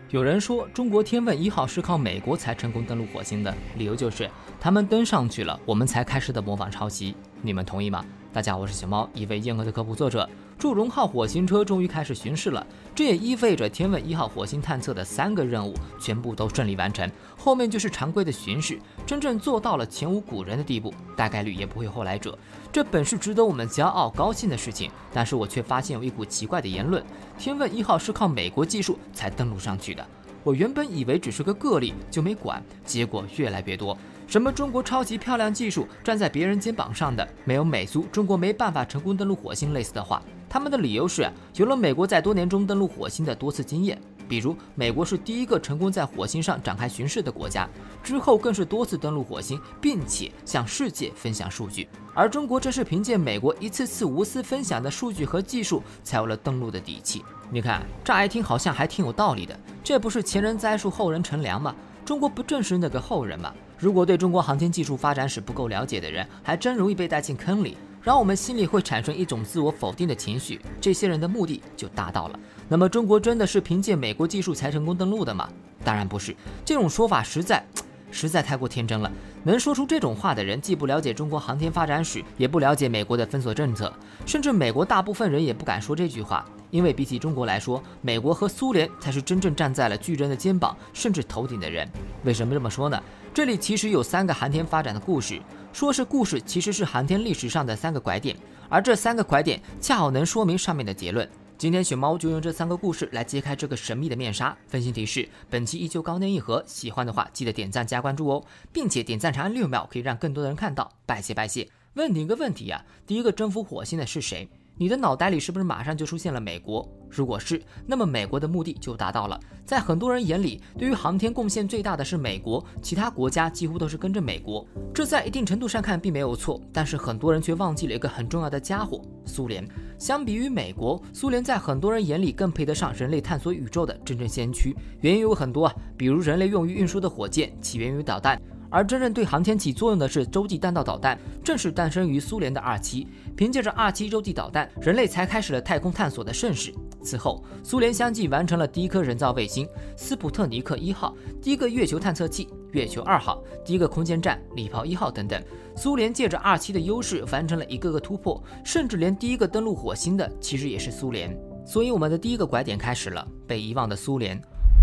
有人说中国天问1号是靠美国才成功登陆火星的，理由就是他们登上去了，我们才开始的模仿抄袭。你们同意吗？大家好，我是小猫，一位硬核的科普作者。祝融号火星车终于开始巡视了，这也意味着天问1号火星探测的3个任务全部都顺利完成，后面就是常规的巡视，真正做到了前无古人的地步，大概率也不会有后来者。这本是值得我们骄傲高兴的事情，但是我却发现有一股奇怪的言论，天问1号是靠美国技术才登陆上去的。我原本以为只是个个例，就没管，结果越来越多。什么中国超级漂亮技术站在别人肩膀上的，没有美苏，中国没办法成功登陆火星类似的话，他们的理由是有了美国在多年中登陆火星的多次经验，比如美国是第一个成功在火星上展开巡视的国家，之后更是多次登陆火星，并且向世界分享数据，而中国这是凭借美国一次次无私分享的数据和技术，才有了登陆的底气。你看，乍一听好像还挺有道理的，这不是前人栽树后人乘凉吗？中国不正是那个后人吗？如果对中国航天技术发展史不够了解的人，还真容易被带进坑里，让我们心里会产生一种自我否定的情绪，这些人的目的就达到了。那么中国真的是凭借美国技术才成功登陆的吗？当然不是，这种说法实在太过天真了。能说出这种话的人，既不了解中国航天发展史，也不了解美国的封锁政策，甚至美国大部分人也不敢说这句话，因为比起中国来说，美国和苏联才是真正站在了巨人的肩膀甚至头顶的人。为什么这么说呢？这里其实有3个航天发展的故事，说是故事，其实是航天历史上的3个拐点，而这3个拐点恰好能说明上面的结论。今天雪猫就用这3个故事来揭开这个神秘的面纱。分析提示：本期依旧高能硬核，喜欢的话记得点赞加关注哦，并且点赞长按6秒可以让更多的人看到，拜谢拜谢。问你一个问题啊，第一个征服火星的是谁？你的脑袋里是不是马上就出现了美国？如果是，那么美国的目的就达到了。在很多人眼里，对于航天贡献最大的是美国，其他国家几乎都是跟着美国。这在一定程度上看并没有错，但是很多人却忘记了一个很重要的家伙——苏联。相比于美国，苏联在很多人眼里更配得上人类探索宇宙的真正先驱。原因有很多比如人类用于运输的火箭起源于导弹，而真正对航天起作用的是洲际弹道导弹，正是诞生于苏联的272。凭借着272洲际导弹，人类才开始了太空探索的盛世。此后，苏联相继完成了第一颗人造卫星斯普特尼克1号、第一个月球探测器月球2号、第一个空间站礼炮1号等等。苏联借着272的优势完成了一个个突破，甚至连第一个登陆火星的其实也是苏联。所以我们的第一个拐点开始了，被遗忘的苏联。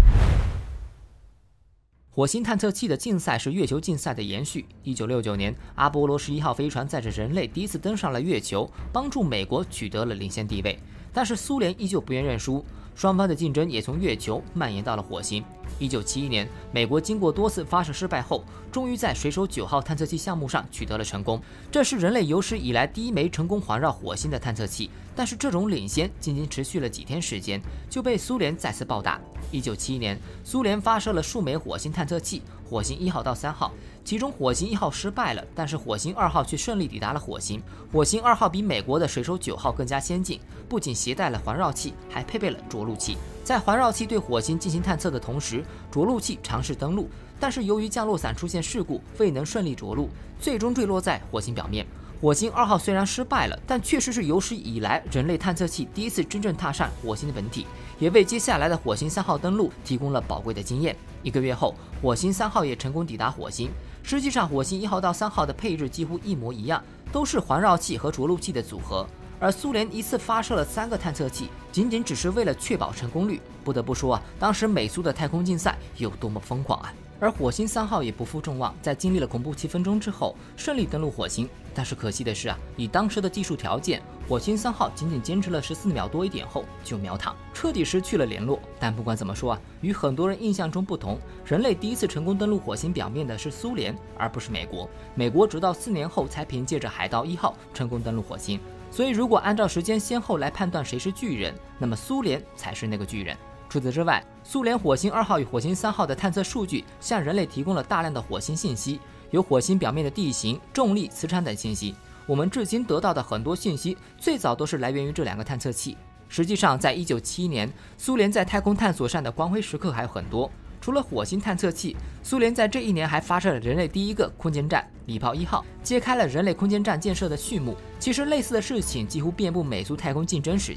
火星探测器的竞赛是月球竞赛的延续。1969年，阿波罗11号飞船载着人类第一次登上了月球，帮助美国取得了领先地位。但是苏联依旧不愿认输，双方的竞争也从月球蔓延到了火星。1971年，美国经过多次发射失败后，终于在水手9号探测器项目上取得了成功。这是人类有史以来第一枚成功环绕火星的探测器。但是这种领先仅仅持续了几天时间，就被苏联再次暴打。1971年，苏联发射了数枚火星探测器，火星1号到3号，其中火星1号失败了，但是火星2号却顺利抵达了火星。火星2号比美国的水手9号更加先进，不仅携带了环绕器，还配备了着陆器。在环绕器对火星进行探测的同时，着陆器尝试登陆，但是由于降落伞出现事故，未能顺利着陆，最终坠落在火星表面。火星2号虽然失败了，但确实是有史以来人类探测器第一次真正踏上火星的本体，也为接下来的火星3号登陆提供了宝贵的经验。1个月后，火星3号也成功抵达火星。实际上，火星1号到3号的配置几乎一模一样，都是环绕器和着陆器的组合。而苏联一次发射了3个探测器，仅仅只是为了确保成功率。不得不说当时美苏的太空竞赛有多么疯狂啊！而火星3号也不负众望，在经历了恐怖7分钟之后，顺利登陆火星。但是可惜的是以当时的技术条件，火星3号仅仅坚持了14秒多一点后就秒躺，彻底失去了联络。但不管怎么说与很多人印象中不同，人类第一次成功登陆火星表面的是苏联，而不是美国。美国直到4年后才凭借着海盗1号成功登陆火星。所以如果按照时间先后来判断谁是巨人，那么苏联才是那个巨人。除此之外，苏联火星2号与火星3号的探测数据向人类提供了大量的火星信息，有火星表面的地形、重力、磁场等信息。我们至今得到的很多信息，最早都是来源于这2个探测器。实际上，在1971年，苏联在太空探索上的光辉时刻还有很多。除了火星探测器，苏联在这一年还发射了人类第一个空间站礼炮1号，揭开了人类空间站建设的序幕。其实类似的事情几乎遍布美苏太空竞争时期。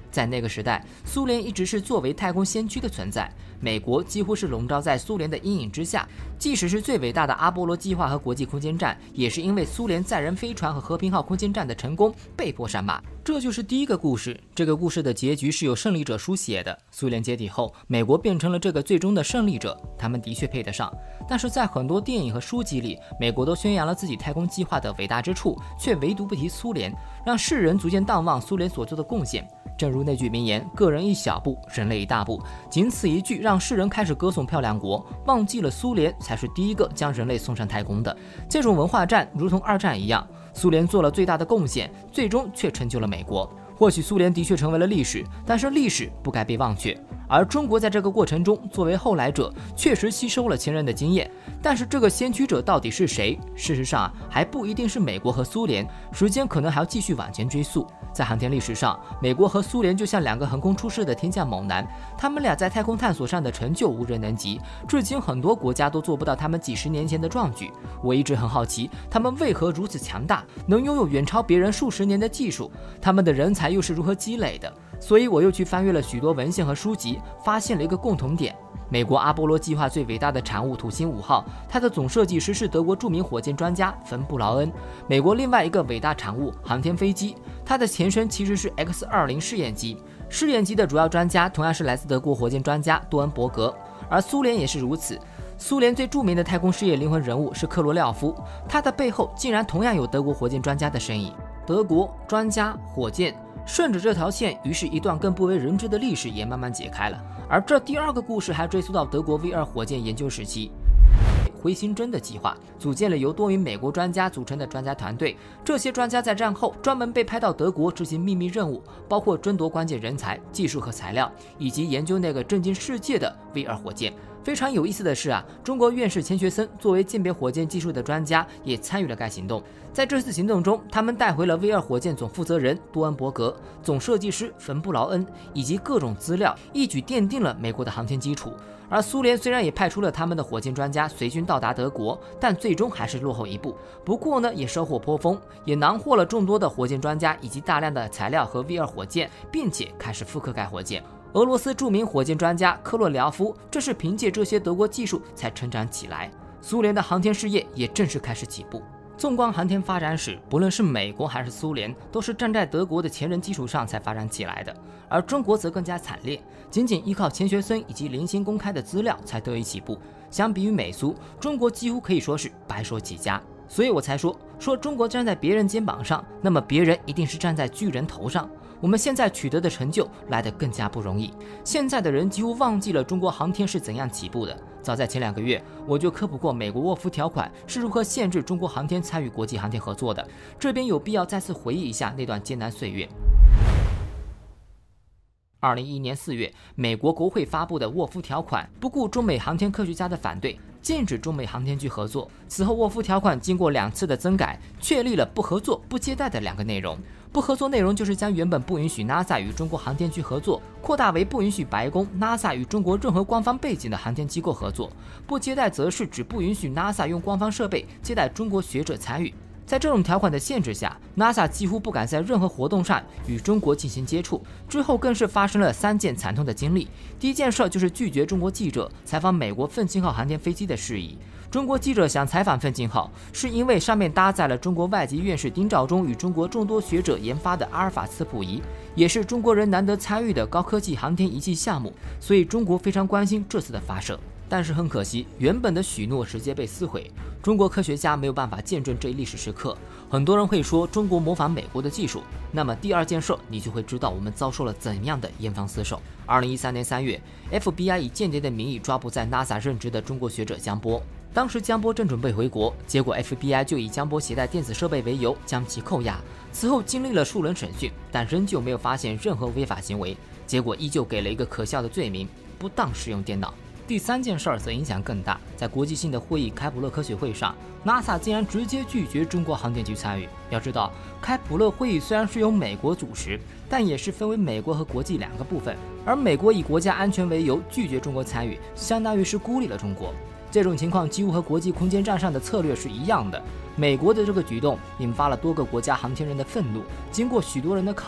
在那个时代，苏联一直是作为太空先驱的存在，美国几乎是笼罩在苏联的阴影之下。即使是最伟大的阿波罗计划和国际空间站，也是因为苏联载人飞船和和平号空间站的成功被迫删码。这就是第一个故事，这个故事的结局是由胜利者书写的。苏联解体后，美国变成了这个最终的胜利者，他们的确配得上。但是在很多电影和书籍里，美国都宣扬了自己太空计划的伟大之处，却唯独不提苏联，让世人逐渐淡忘苏联所做的贡献。正如那句名言，个人一小步，人类一大步，仅此一句让世人开始歌颂漂亮国，忘记了苏联才是第一个将人类送上太空的。这种文化战如同二战一样，苏联做了最大的贡献，最终却成就了美国。或许苏联的确成为了历史，但是历史不该被忘却。而中国在这个过程中作为后来者，确实吸收了前人的经验，但是这个先驱者到底是谁？事实上还不一定是美国和苏联，时间可能还要继续往前追溯。在航天历史上，美国和苏联就像两个横空出世的天降猛男，他们俩在太空探索上的成就无人能及，至今很多国家都做不到他们几十年前的壮举。我一直很好奇，他们为何如此强大，能拥有远超别人数十年的技术，他们的人才又是如何积累的？所以我又去翻阅了许多文献和书籍，发现了一个共同点：美国阿波罗计划最伟大的产物土星5号，它的总设计师是德国著名火箭专家冯·布劳恩。美国另外一个伟大产物航天飞机，它的前身其实是 X-20试验机，试验机的主要专家同样是来自德国火箭专家多恩伯格，而苏联也是如此。苏联最著名的太空事业灵魂人物是克罗廖夫，他的背后竟然同样有德国火箭专家的身影。德国专家火箭，顺着这条线，于是一段更不为人知的历史也慢慢解开了。而这第二个故事还追溯到德国 V2 火箭研究时期。灰星针的计划组建了由多名美国专家组成的专家团队，这些专家在战后专门被派到德国执行秘密任务，包括争夺关键人才、技术和材料，以及研究那个震惊世界的 V2 火箭。非常有意思的是中国院士钱学森作为鉴别火箭技术的专家也参与了该行动。在这次行动中，他们带回了 V2 火箭总负责人多恩伯格、总设计师冯·布劳恩以及各种资料，一举奠定了美国的航天基础。而苏联虽然也派出了他们的火箭专家随军到达德国，但最终还是落后一步。不过呢，也收获颇丰，也囊获了众多的火箭专家以及大量的材料和 V2 火箭，并且开始复刻该火箭。俄罗斯著名火箭专家科洛廖夫，这是凭借这些德国技术才成长起来。苏联的航天事业也正式开始起步。纵观航天发展史，不论是美国还是苏联，都是站在德国的前人基础上才发展起来的，而中国则更加惨烈，仅仅依靠钱学森以及零星公开的资料才得以起步。相比于美苏，中国几乎可以说是白手起家。所以我才说中国站在别人肩膀上，那么别人一定是站在巨人头上。我们现在取得的成就来得更加不容易。现在的人几乎忘记了中国航天是怎样起步的。早在前2个月，我就科普过美国沃夫条款是如何限制中国航天参与国际航天合作的。这边有必要再次回忆一下那段艰难岁月。2011年4月，美国国会发布的沃夫条款不顾中美航天科学家的反对，禁止中美航天局合作。此后，沃夫条款经过2次的增改，确立了不合作、不接待的2个内容。不合作内容就是将原本不允许 NASA 与中国航天局合作，扩大为不允许白宫、NASA 与中国任何官方背景的航天机构合作。不接待则是指不允许 NASA 用官方设备接待中国学者参与。在这种条款的限制下， NASA 几乎不敢在任何活动上与中国进行接触。之后更是发生了3件惨痛的经历。第一件事就是拒绝中国记者采访美国奋进号航天飞机的事宜。中国记者想采访奋进号，是因为上面搭载了中国外籍院士丁肇中与中国众多学者研发的阿尔法磁谱仪，也是中国人难得参与的高科技航天仪器项目，所以中国非常关心这次的发射。但是很可惜，原本的许诺直接被撕毁，中国科学家没有办法见证这一历史时刻。很多人会说中国模仿美国的技术，那么第2件事你就会知道我们遭受了怎样的严防死守。2013年3月 FBI 以间谍的名义抓捕在 NASA 任职的中国学者江波。当时江波正准备回国，结果 FBI 就以江波携带电子设备为由将其扣押。此后经历了数轮审讯，但仍旧没有发现任何违法行为，结果依旧给了一个可笑的罪名：不当使用电脑。第3件事则影响更大，在国际性的会议开普勒科学会上， NASA 竟然直接拒绝中国航天局参与。要知道，开普勒会议虽然是由美国主持，但也是分为美国和国际2个部分，而美国以国家安全为由拒绝中国参与，相当于是孤立了中国。这种情况几乎和国际空间站上的策略是一样的。美国的这个举动引发了多个国家航天人的愤怒，经过许多人的抗议，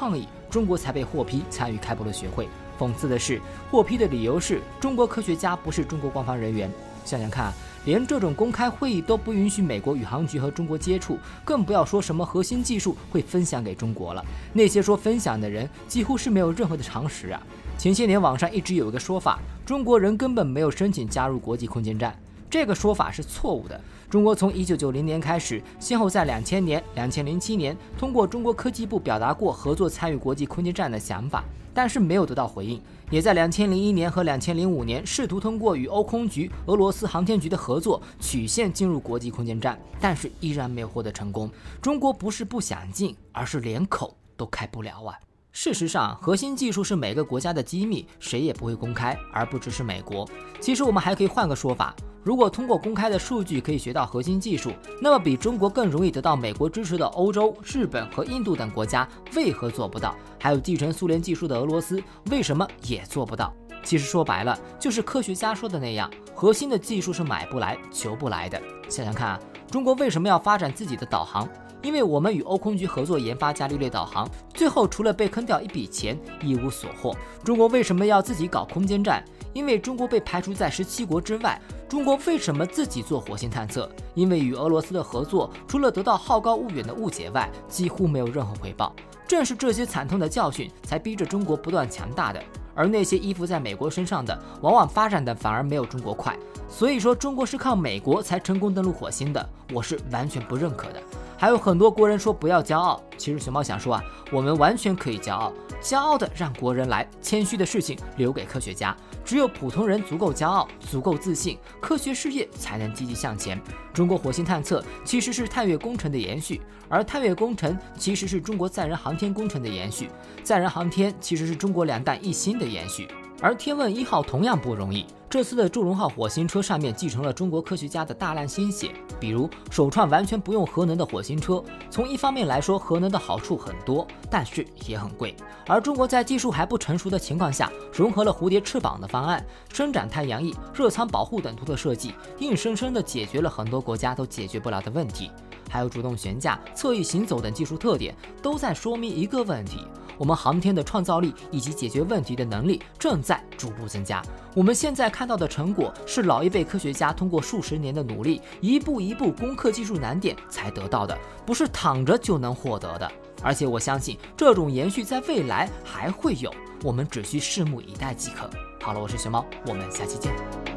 中国才被获批参与开普勒学会。讽刺的是，获批的理由是中国科学家不是中国官方人员。想想看，连这种公开会议都不允许美国宇航局和中国接触，更不要说什么核心技术会分享给中国了。那些说分享的人几乎是没有任何的常识啊！前些年网上一直有一个说法，中国人根本没有申请加入国际空间站。这个说法是错误的。中国从1990年开始，先后在2000年、2007年通过中国科技部表达过合作参与国际空间站的想法，但是没有得到回应。也在2001年和2005年试图通过与欧空局、俄罗斯航天局的合作曲线进入国际空间站，但是依然没有获得成功。中国不是不想进，而是连口都开不了啊！事实上，核心技术是每个国家的机密，谁也不会公开，而不只是美国。其实我们还可以换个说法，如果通过公开的数据可以学到核心技术，那么比中国更容易得到美国支持的欧洲、日本和印度等国家为何做不到？还有继承苏联技术的俄罗斯为什么也做不到？其实说白了，就是科学家说的那样，核心的技术是买不来、求不来的。想想看啊，中国为什么要发展自己的导航？因为我们与欧空局合作研发伽利略导航，最后除了被坑掉一笔钱，一无所获。中国为什么要自己搞空间站？因为中国被排除在17国之外。中国为什么自己做火星探测？因为与俄罗斯的合作，除了得到好高骛远的误解外，几乎没有任何回报。正是这些惨痛的教训，才逼着中国不断强大的。而那些依附在美国身上的，往往发展的反而没有中国快。所以说，中国是靠美国才成功登陆火星的，我是完全不认可的。还有很多国人说不要骄傲，其实熊猫想说啊，我们完全可以骄傲，骄傲的让国人来，谦虚的事情留给科学家。只有普通人足够骄傲，足够自信，科学事业才能积极向前。中国火星探测其实是探月工程的延续，而探月工程其实是中国载人航天工程的延续，载人航天其实是中国两弹一星的延续。而天问1号同样不容易，这次的祝融号火星车上面继承了中国科学家的大量心血，比如首创完全不用核能的火星车。从一方面来说，核能的好处很多，但是也很贵。而中国在技术还不成熟的情况下，融合了蝴蝶翅膀的方案、伸展太阳翼、热舱保护等图的设计，硬生生地解决了很多国家都解决不了的问题。还有主动悬架、侧翼行走等技术特点，都在说明一个问题：我们航天的创造力以及解决问题的能力正在逐步增加。我们现在看到的成果是老一辈科学家通过数十年的努力，一步一步攻克技术难点才得到的，不是躺着就能获得的。而且我相信这种延续在未来还会有，我们只需拭目以待即可。好了，我是熊猫，我们下期见。